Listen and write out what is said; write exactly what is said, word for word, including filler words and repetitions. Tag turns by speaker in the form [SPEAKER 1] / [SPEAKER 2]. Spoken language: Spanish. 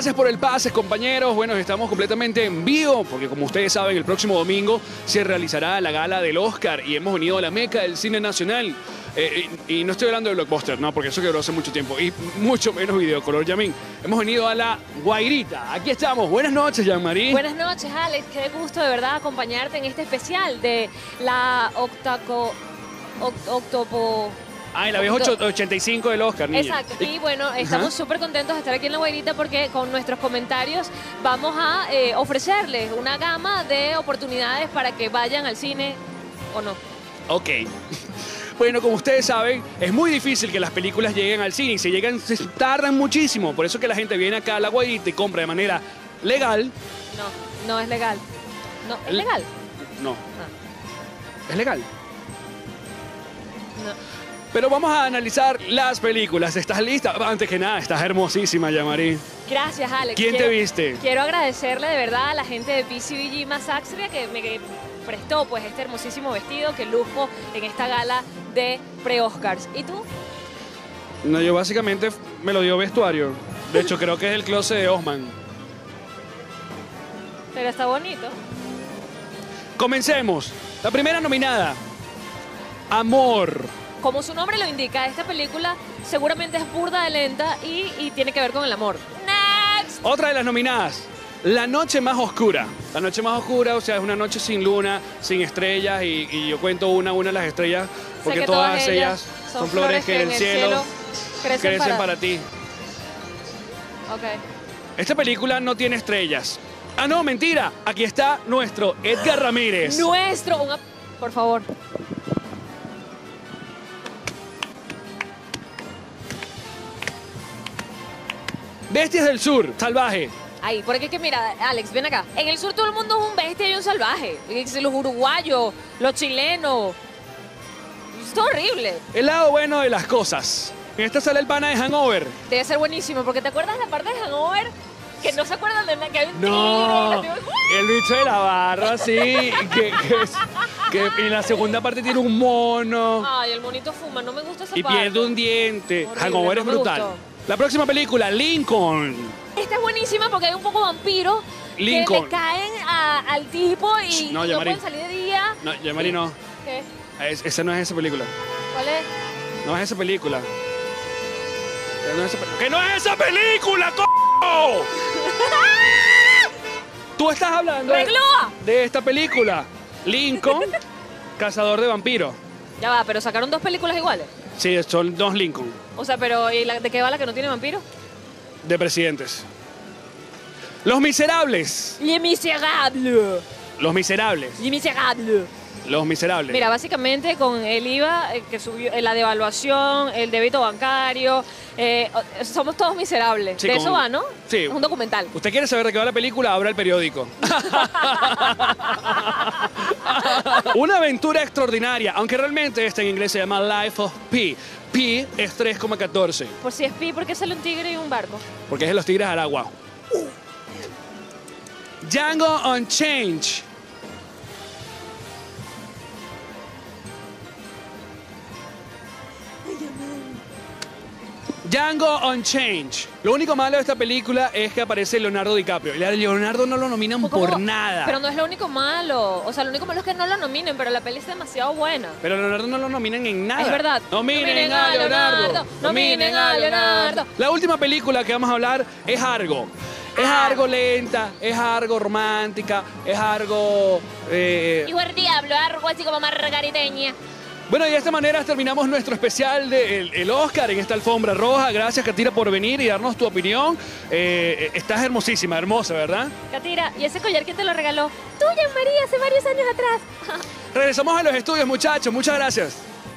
[SPEAKER 1] Gracias por el pase, compañeros. Bueno, estamos completamente en vivo, porque como ustedes saben, el próximo domingo se realizará la gala del Oscar y hemos venido a la meca del cine nacional. Eh, y, y no estoy hablando de Blockbuster, no, porque eso quebró hace mucho tiempo, y mucho menos Videocolor Yamín. Hemos venido a la Guairita. Aquí estamos. Buenas noches, Jean-Marie.
[SPEAKER 2] Buenas noches, Alex. Qué gusto de verdad acompañarte en este especial de la Octaco... Oct Octopo...
[SPEAKER 1] Ah, en la vieja ochenta y cinco del Oscar, niña.
[SPEAKER 2] Exacto. Y bueno, estamos súper contentos de estar aquí en La Guairita porque con nuestros comentarios vamos a eh, ofrecerles una gama de oportunidades para que vayan al cine o no.
[SPEAKER 1] Ok. Bueno, como ustedes saben, es muy difícil que las películas lleguen al cine y se llegan, se tardan muchísimo. Por eso que la gente viene acá a La Guairita y compra de manera legal.
[SPEAKER 2] No, no es legal. No, ¿es legal?
[SPEAKER 1] No.
[SPEAKER 2] Ah.
[SPEAKER 1] ¿Es legal?
[SPEAKER 2] No.
[SPEAKER 1] Pero vamos a analizar las películas. ¿Estás lista? Antes que nada, estás hermosísima, Jean-Marie.
[SPEAKER 2] Gracias, Alex.
[SPEAKER 1] ¿Quién
[SPEAKER 2] quiero,
[SPEAKER 1] te viste?
[SPEAKER 2] Quiero agradecerle de verdad a la gente de P C B G Masaxria que me prestó pues este hermosísimo vestido que lujo en esta gala de pre-Oscars. ¿Y tú?
[SPEAKER 1] No, yo básicamente me lo dio vestuario. De hecho, creo que es el closet de Osman.
[SPEAKER 2] Pero está bonito.
[SPEAKER 1] Comencemos. La primera nominada. Amor.
[SPEAKER 2] Como su nombre lo indica, esta película seguramente es burda de lenta y, y tiene que ver con el amor. Next.
[SPEAKER 1] Otra de las nominadas, La noche más oscura. La noche más oscura, o sea, es una noche sin luna, sin estrellas, y, y yo cuento una a una las estrellas, porque
[SPEAKER 2] sé que
[SPEAKER 1] todas,
[SPEAKER 2] todas
[SPEAKER 1] ellas son, son flores que en el cielo, cielo
[SPEAKER 2] crecen,
[SPEAKER 1] crecen para...
[SPEAKER 2] para...
[SPEAKER 1] ti.
[SPEAKER 2] Ok.
[SPEAKER 1] Esta película no tiene estrellas. Ah, no, mentira. Aquí está nuestro Edgar Ramírez.
[SPEAKER 2] Nuestro, una... por favor.
[SPEAKER 1] Bestias del Sur, salvaje.
[SPEAKER 2] Ay, porque es que mira, Alex, ven acá. En el sur todo el mundo es un bestia y un salvaje. Los uruguayos, los chilenos. Es horrible.
[SPEAKER 1] El lado bueno de las cosas. En esta sale el pana de Hangover.
[SPEAKER 2] Debe ser buenísimo, porque ¿te acuerdas la parte de Hangover? Que no se acuerdan de nada, que hay un
[SPEAKER 1] No,
[SPEAKER 2] tigre.
[SPEAKER 1] el bicho de la barra, sí. que, que, que en la segunda parte tiene un mono.
[SPEAKER 2] Ay, el monito fuma, no me gusta esa
[SPEAKER 1] y
[SPEAKER 2] parte.
[SPEAKER 1] pierde un diente.
[SPEAKER 2] Horrible,
[SPEAKER 1] Hangover
[SPEAKER 2] no
[SPEAKER 1] es
[SPEAKER 2] me
[SPEAKER 1] brutal.
[SPEAKER 2] gustó.
[SPEAKER 1] La próxima película, Lincoln.
[SPEAKER 2] Esta es buenísima porque hay un poco vampiro
[SPEAKER 1] Lincoln.
[SPEAKER 2] que le caen a, al tipo y
[SPEAKER 1] No,
[SPEAKER 2] no,
[SPEAKER 1] Jean-Marie.
[SPEAKER 2] pueden salir de día.
[SPEAKER 1] No, Jean-Marie no.
[SPEAKER 2] ¿Qué?
[SPEAKER 1] Es, esa no es esa película.
[SPEAKER 2] ¿Cuál es?
[SPEAKER 1] No es esa película. Que no es esa, pe- ¡Que no es esa película, c***! Tú estás hablando de,
[SPEAKER 2] ¡Reclúa!
[SPEAKER 1] de esta película. Lincoln, cazador de vampiros.
[SPEAKER 2] Ya va, pero sacaron dos películas iguales.
[SPEAKER 1] Sí, son dos Lincoln,
[SPEAKER 2] O sea, pero ¿y la, de qué va la que no tiene vampiro?
[SPEAKER 1] de presidentes. Los Miserables.
[SPEAKER 2] Les Miserables.
[SPEAKER 1] Los Miserables.
[SPEAKER 2] Les Miserables.
[SPEAKER 1] Los Miserables.
[SPEAKER 2] Mira, básicamente con el I V A eh, que subió, eh, la devaluación, el débito bancario, eh, o- somos todos miserables.
[SPEAKER 1] Sí,
[SPEAKER 2] de
[SPEAKER 1] con-
[SPEAKER 2] eso va, ¿no?
[SPEAKER 1] Sí.
[SPEAKER 2] Es un documental.
[SPEAKER 1] ¿Usted quiere saber de qué va la película? Abra el periódico. Una aventura extraordinaria, aunque realmente esta en inglés se llama Life of Pi. Pi es tres coma catorce,
[SPEAKER 2] Por si es pi, ¿por qué sale un tigre y un barco?
[SPEAKER 1] porque es de los Tigres al agua. Django Unchained. Django Unchained. Lo único malo de esta película es que aparece Leonardo DiCaprio. Y a Leonardo no lo nominan
[SPEAKER 2] ¿Cómo?
[SPEAKER 1] por nada.
[SPEAKER 2] Pero no es lo único malo. O sea, lo único malo es que no lo nominen, pero la peli es demasiado buena.
[SPEAKER 1] Pero a Leonardo no lo nominan en nada.
[SPEAKER 2] Es verdad.
[SPEAKER 1] Nominen a Leonardo.
[SPEAKER 2] Nominen a Leonardo.
[SPEAKER 1] La última película que vamos a hablar es Argo. Es
[SPEAKER 2] Ah.
[SPEAKER 1] algo lenta, es algo romántica, es algo... eh,
[SPEAKER 2] Hijo del diablo, algo así como margariteña.
[SPEAKER 1] Bueno, y de esta manera terminamos nuestro especial del el Oscar en esta alfombra roja. Gracias, Katira, por venir y darnos tu opinión. Eh, estás hermosísima, hermosa, ¿verdad?
[SPEAKER 2] Katira, ¿y ese collar quién te lo regaló? Tuya, María, hace varios años atrás.
[SPEAKER 1] Regresamos a los estudios, muchachos. Muchas gracias.